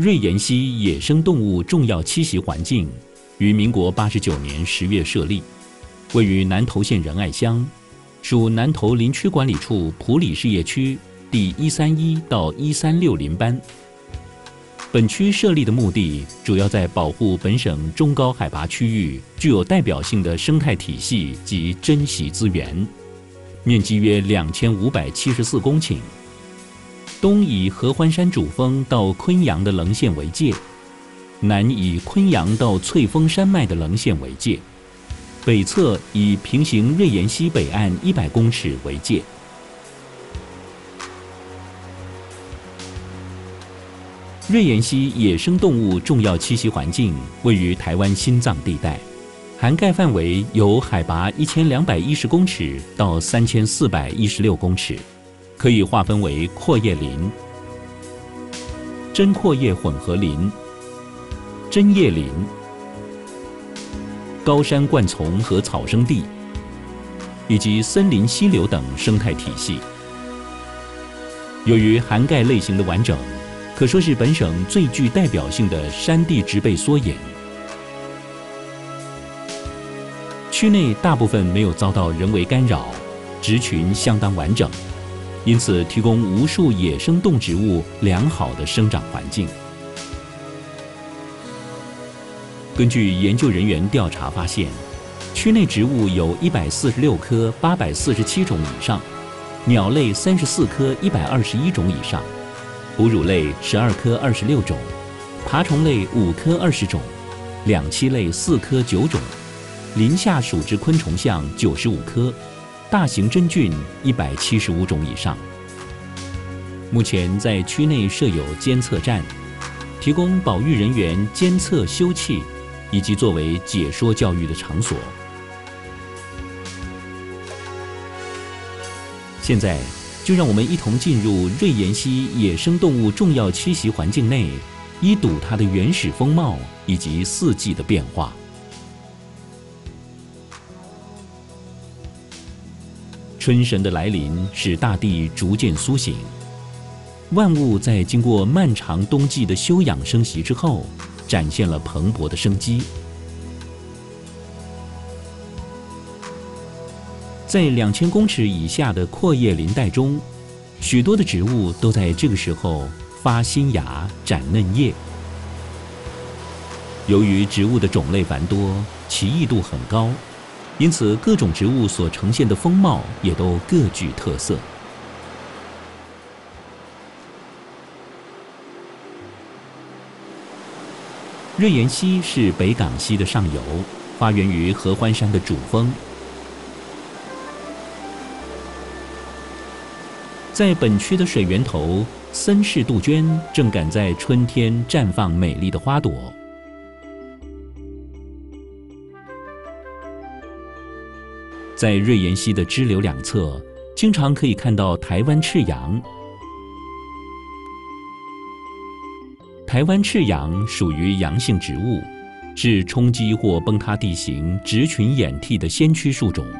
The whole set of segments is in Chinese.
瑞岩溪野生动物重要栖息环境于民国89年10月设立，位于南投县仁爱乡，属南投林区管理处埔里事业区第131到136林班。本区设立的目的主要在保护本省中高海拔区域具有代表性的生态体系及珍稀资源，面积约2574公顷。东以合欢山主峰到昆阳的棱线为界，南以昆阳到翠峰山脉的棱线为界，北侧以平行瑞岩溪北岸100公尺为界。瑞岩溪野生动物重要栖息环境位于台湾心脏地带，涵盖范围由海拔1210公尺到3416公尺，可以划分为阔叶林、针阔叶混合林、针叶林、高山灌丛和草生地，以及森林溪流等生态体系。由于涵盖类型的完整，可说是本省最具代表性的山地植被缩影。区内大部分没有遭到人为干扰，植群相当完整，因此提供无数野生动植物良好的生长环境。根据研究人员调查发现，区内植物有146棵847种以上，鸟类34棵121种以上，哺乳类12科26种，爬虫类5科20种，两栖类4科9种，林下属之昆虫项95科，大型真菌175种以上。目前在区内设有监测站，提供保育人员监测休憩，以及作为解说教育的场所。现在就让我们一同进入瑞岩溪野生动物重要栖息环境内，一睹它的原始风貌以及四季的变化。春神的来临使大地逐渐苏醒，万物在经过漫长冬季的休养生息之后，展现了蓬勃的生机。在2000公尺以下的阔叶林带中，许多的植物都在这个时候发新芽、展嫩叶。由于植物的种类繁多，奇异度很高，因此各种植物所呈现的风貌也都各具特色。瑞岩溪是北港溪的上游，发源于合欢山的主峰。在本区的水源头，森氏杜鹃正赶在春天绽放美丽的花朵。在瑞岩溪的支流两侧，经常可以看到台湾赤杨。台湾赤杨属于杨性植物，是冲击或崩塌地形植群掩替的先驱树种。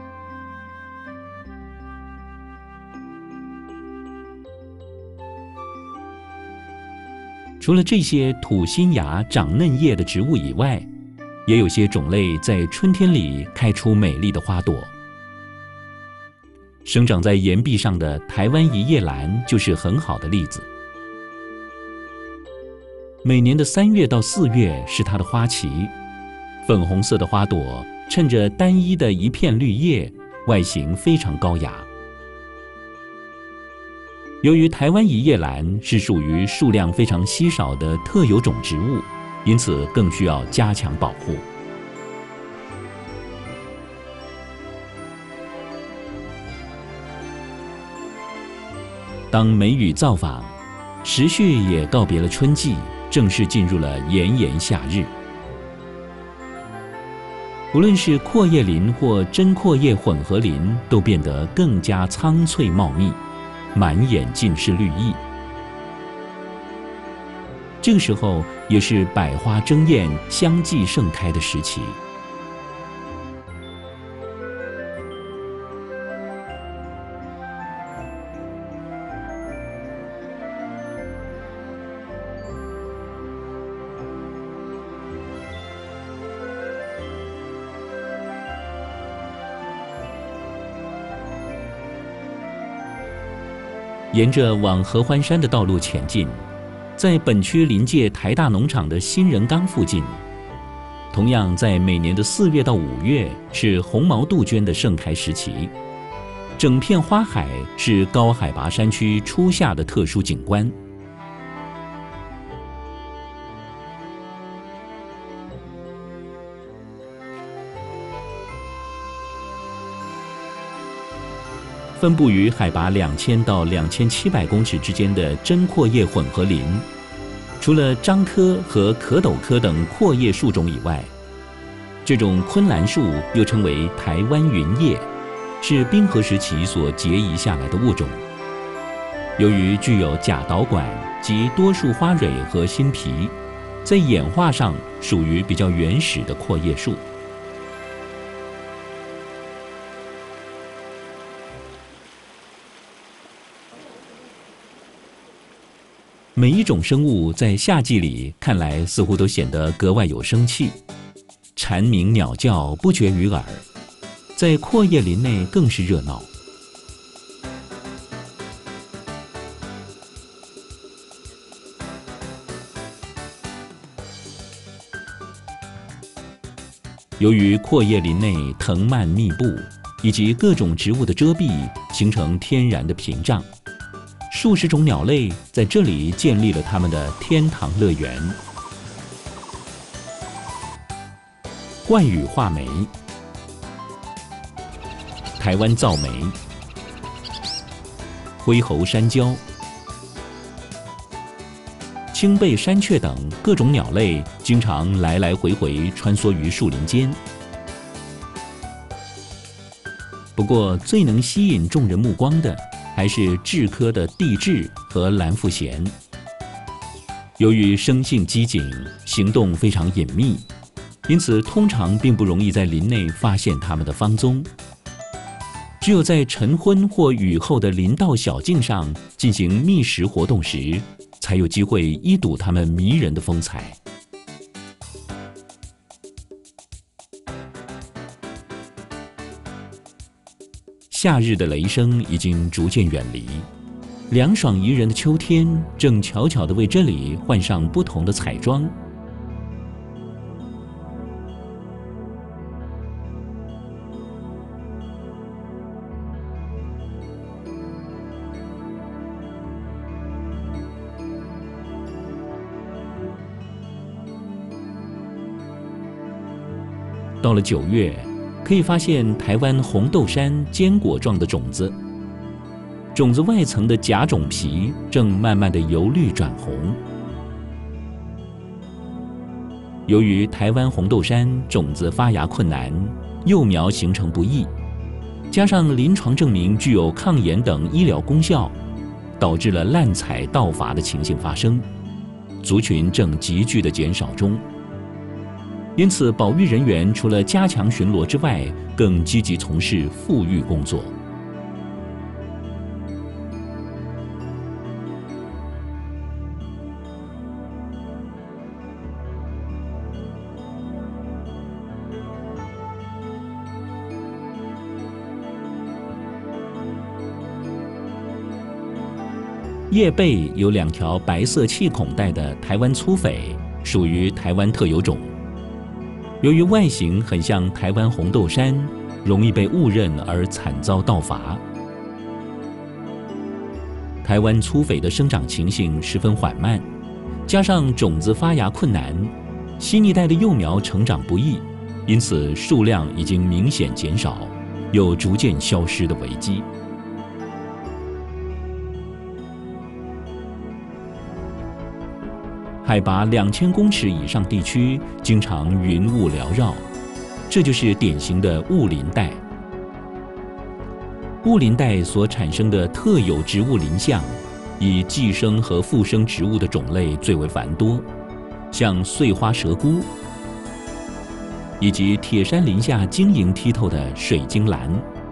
除了这些吐新芽、长嫩叶的植物以外，也有些种类在春天里开出美丽的花朵。生长在岩壁上的台湾一叶兰就是很好的例子。每年的3月到4月是它的花期，粉红色的花朵衬着单一的一片绿叶，外形非常高雅。由于台湾一叶兰是属于数量非常稀少的特有种植物，因此更需要加强保护。当梅雨造访，时序也告别了春季，正式进入了炎炎夏日。无论是阔叶林或针阔叶混合林，都变得更加苍翠茂密，满眼尽是绿意。这个时候也是百花争艳、相继盛开的时期。 沿着往合欢山的道路前进，在本区临界台大农场的新人岗附近，同样在每年的4月到5月是红毛杜鹃的盛开时期，整片花海是高海拔山区初夏的特殊景观。分布于海拔2000到2700公尺之间的针阔叶混合林，除了樟科和壳斗科等阔叶树种以外，这种昆兰树又称为台湾云叶，是冰河时期所结遗下来的物种。由于具有假导管及多数花蕊和新皮，在演化上属于比较原始的阔叶树。每一种生物在夏季里看来似乎都显得格外有生气，蝉鸣鸟叫不绝于耳，在阔叶林内更是热闹。由于阔叶林内藤蔓密布，以及各种植物的遮蔽，形成天然的屏障。数十种鸟类在这里建立了它们的天堂乐园。冠羽画眉、台湾皂眉、灰喉山椒、青背山雀等各种鸟类经常来来回回穿梭于树林间。不过，最能吸引众人目光的还是雉科的地雉和蓝腹鹇。由于生性机警，行动非常隐秘，因此通常并不容易在林内发现它们的芳踪。只有在晨昏或雨后的林道小径上进行觅食活动时，才有机会一睹它们迷人的风采。夏日的雷声已经逐渐远离，凉爽宜人的秋天正悄悄地为这里换上不同的彩妆。到了9月，可以发现台湾红豆杉坚果状的种子，种子外层的假种皮正慢慢的由绿转红。由于台湾红豆杉种子发芽困难，幼苗形成不易，加上临床证明具有抗炎等医疗功效，导致了滥采盗伐的情形发生，族群正急剧的减少中。因此，保育人员除了加强巡逻之外，更积极从事复育工作。叶背有2条白色气孔带的台湾粗榧，属于台湾特有种。由于外形很像台湾红豆杉，容易被误认而惨遭盗伐。台湾粗榧的生长情形十分缓慢，加上种子发芽困难，新一代的幼苗成长不易，因此数量已经明显减少，有逐渐消失的危机。海拔2000公尺以上地区经常云雾缭绕，这就是典型的雾林带。雾林带所产生的特有植物林相，以寄生和附生植物的种类最为繁多，像穗花蛇菇，以及铁山林下晶莹剔透的水晶兰。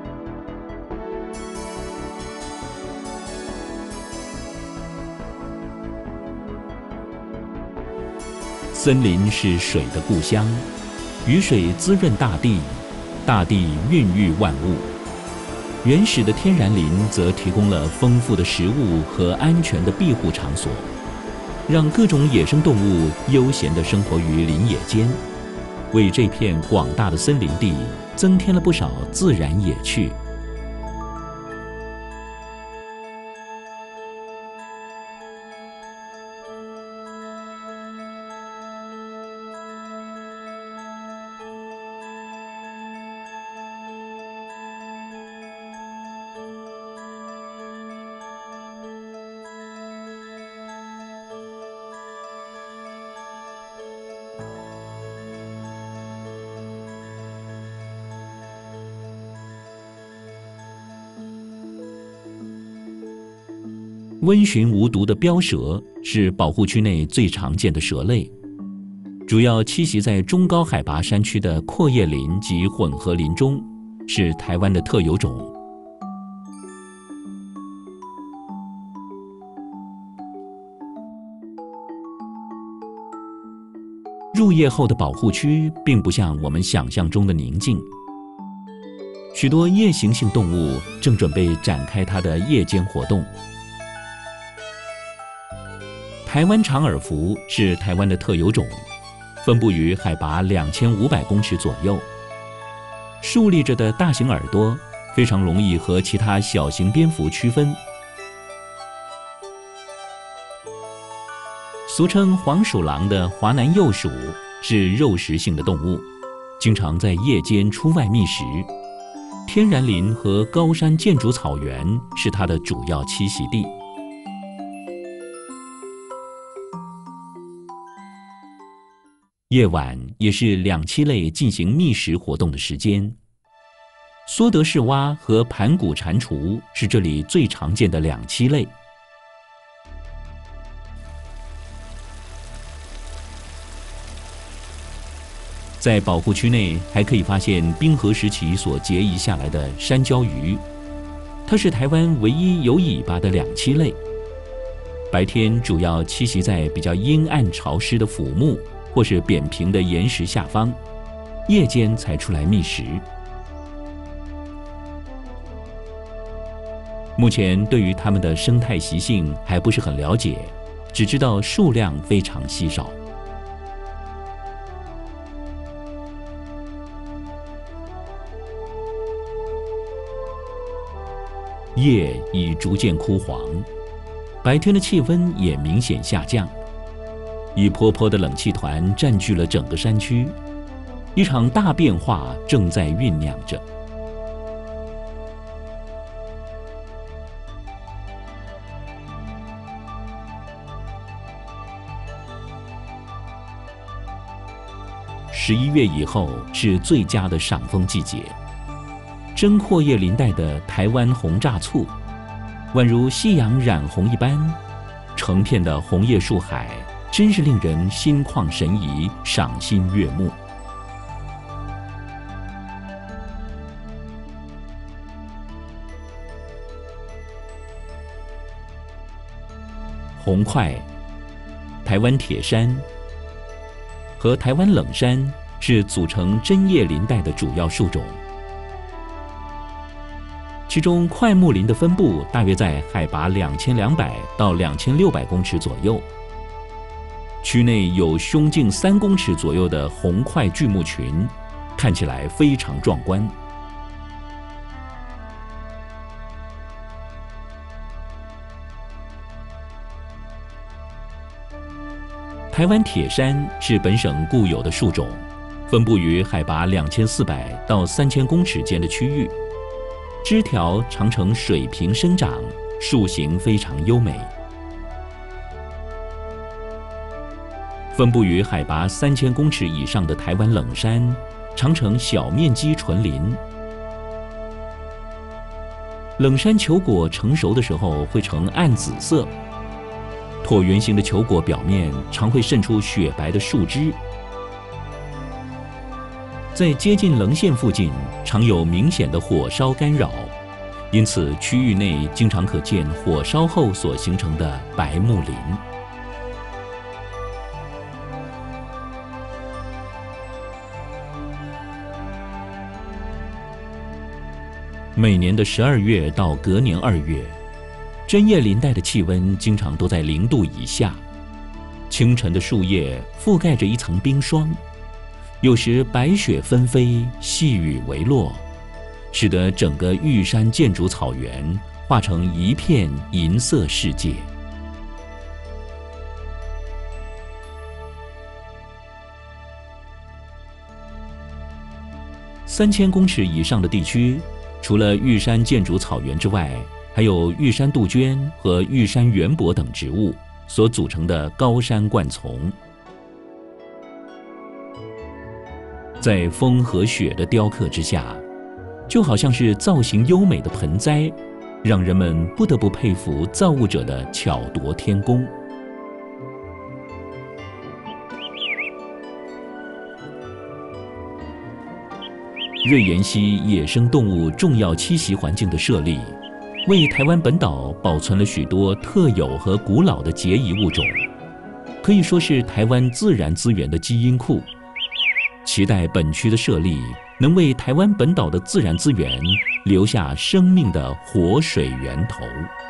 森林是水的故乡，雨水滋润大地，大地孕育万物。 原始的天然林则提供了丰富的食物和安全的庇护场所，让各种野生动物悠闲地生活于林野间，为这片广大的森林地增添了不少自然野趣。温驯无毒的标蛇是保护区内最常见的蛇类，主要栖息在中高海拔山区的阔叶林及混合林中，是台湾的特有种。入夜后的保护区并不像我们想象中的宁静，许多夜行性动物正准备展开它的夜间活动。台湾长耳蝠是台湾的特有种，分布于海拔2500公尺左右。竖立着的大型耳朵非常容易和其他小型蝙蝠区分。俗称黄鼠狼的华南幼鼠是肉食性的动物，经常在夜间出外觅食。天然林和高山箭竹草原是它的主要栖息地。夜晚也是两栖类进行觅食活动的时间。梭德氏蛙和盘古蟾蜍是这里最常见的两栖类。在保护区内还可以发现冰河时期所结遗下来的山椒鱼，它是台湾唯一有尾巴的两栖类。白天主要栖息在比较阴暗潮湿的腐木或是扁平的岩石下方，夜间才出来觅食。目前对于它们的生态习性还不是很了解，只知道数量非常稀少。夜已逐渐枯黄，白天的气温也明显下降。一波波的冷气团占据了整个山区，一场大变化正在酝酿着。11月以后是最佳的赏枫季节，真阔叶林带的台湾红乍簇，宛如夕阳染红一般，成片的红叶树海。真是令人心旷神怡，赏心悦目。红桧、台湾铁杉和台湾冷杉是组成针叶林带的主要树种，其中桧木林的分布大约在海拔2200到2600公尺左右。区内有胸径3公尺左右的红桧巨木群，看起来非常壮观。台湾铁杉是本省固有的树种，分布于海拔2400到3000公尺间的区域，枝条常呈水平生长，树形非常优美。分布于海拔3000公尺以上的台湾冷杉，常呈小面积纯林。冷杉球果成熟的时候会呈暗紫色，椭圆形的球果表面常会渗出雪白的树枝。在接近棱线附近，常有明显的火烧干扰，因此区域内经常可见火烧后所形成的白木林。 每年的12月到隔年2月，针叶林带的气温经常都在0度以下，清晨的树叶覆盖着一层冰霜，有时白雪纷飞，细雨微落，使得整个玉山箭竹草原化成一片银色世界。3000公尺以上的地区，除了玉山箭竹草原之外，还有玉山杜鹃和玉山圆柏等植物所组成的高山灌丛。在风和雪的雕刻之下，就好像是造型优美的盆栽，让人们不得不佩服造物者的巧夺天工。瑞岩溪野生动物重要栖息环境的设立，为台湾本岛保存了许多特有和古老的结遗物种，可以说是台湾自然资源的基因库。期待本区的设立能为台湾本岛的自然资源留下生命的活水源头。